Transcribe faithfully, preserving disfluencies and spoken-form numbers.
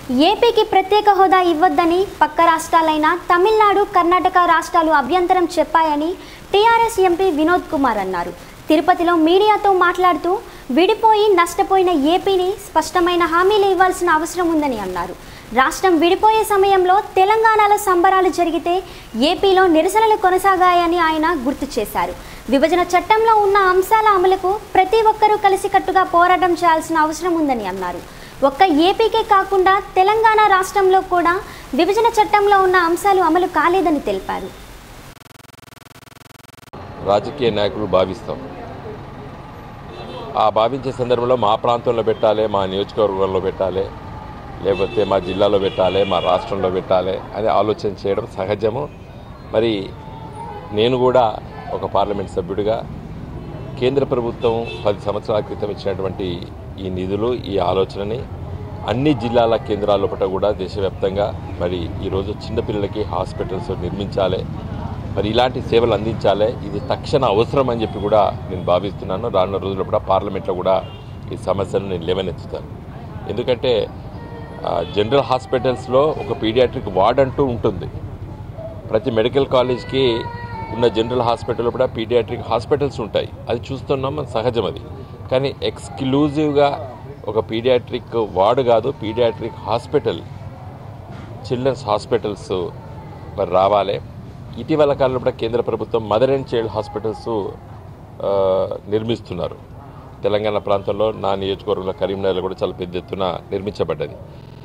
ఏపీకి ప్రత్యేక హోదా ఇవ్వొద్దని పక్క రాష్ట్రాలైన తమిళనాడు, కర్ణాటక రాష్ట్రాలు అభ్యంతరం చెప్పాయని టీఆర్ఎస్ ఎంపీ వినోద్ కుమార్ అన్నారు. తిరుపతిలో మీడియాతో మాట్లాడుతూ విడిపోయి నష్టపోయిన ఏపీని స్పష్టమైన హామీలు ఇవ్వాల్సిన అవసరం ఉందని అన్నారు. రాష్ట్రం విడిపోయే సమయంలో తెలంగాణలో సంబరాలు జరిగితే ఏపీలో నిరసనలు కొనసాగాయని ఆయన గుర్తు చేశారు. విభజన చట్టంలో ఉన్న అంశాల అమలుకు ప్రతి ఒక్కరూ కలిసికట్టుగా పోరాటం చేయాల్సిన అవసరం ఉందని అన్నారు. ఒక్క ఏపీకే కాకుండా తెలంగాణ రాష్ట్రంలో కూడా విభజన చట్టంలో ఉన్న అంశాలు అమలు కాలేదని తెలిపారు. రాజకీయ నాయకులు భావిస్తాం, ఆ భావించే సందర్భంలో మా ప్రాంతంలో పెట్టాలి, మా నియోజకవర్గంలో పెట్టాలి, లేకపోతే మా జిల్లాలో పెట్టాలి, మా రాష్ట్రంలో పెట్టాలి అని ఆలోచన చేయడం సహజము. మరి నేను కూడా ఒక పార్లమెంట్ సభ్యుడిగా కేంద్ర ప్రభుత్వం పది సంవత్సరాల క్రితం ఇచ్చినటువంటి ఈ నిధులు, ఈ ఆలోచనని అన్ని జిల్లాల కేంద్రాల లోపల కూడా దేశవ్యాప్తంగా మరి ఈరోజు చిన్నపిల్లలకి హాస్పిటల్స్ నిర్మించాలి, మరి ఇలాంటి సేవలు అందించాలి. ఇది తక్షణ అవసరం అని చెప్పి కూడా నేను భావిస్తున్నాను. రానున్న రోజుల్లో కూడా పార్లమెంట్లో కూడా ఈ సమస్యను నేను లేవనెత్తుతాను. ఎందుకంటే జనరల్ హాస్పిటల్స్లో ఒక పీడియాట్రిక్ వార్డ్ అంటూ ఉంటుంది. ప్రతి మెడికల్ కాలేజ్కి ఉన్న జనరల్ హాస్పిటల్లో కూడా పీడియాట్రిక్ హాస్పిటల్స్ ఉంటాయి. అది చూస్తున్నాం, మన సహజం అది. కానీ ఎక్స్క్లూజివ్గా ఒక పీడియాట్రిక్ వార్డు కాదు, పీడియాట్రిక్ హాస్పిటల్, చిల్డ్రన్స్ హాస్పిటల్స్ మరి రావాలి. ఇటీవల కాలంలో కూడా కేంద్ర ప్రభుత్వం మదర్ అండ్ చైల్డ్ హాస్పిటల్స్ నిర్మిస్తున్నారు. తెలంగాణ ప్రాంతంలో నా నియోజకవర్గంలో కరీంనగర్లో కూడా చాలా పెద్ద ఎత్తున నిర్మించబడ్డది.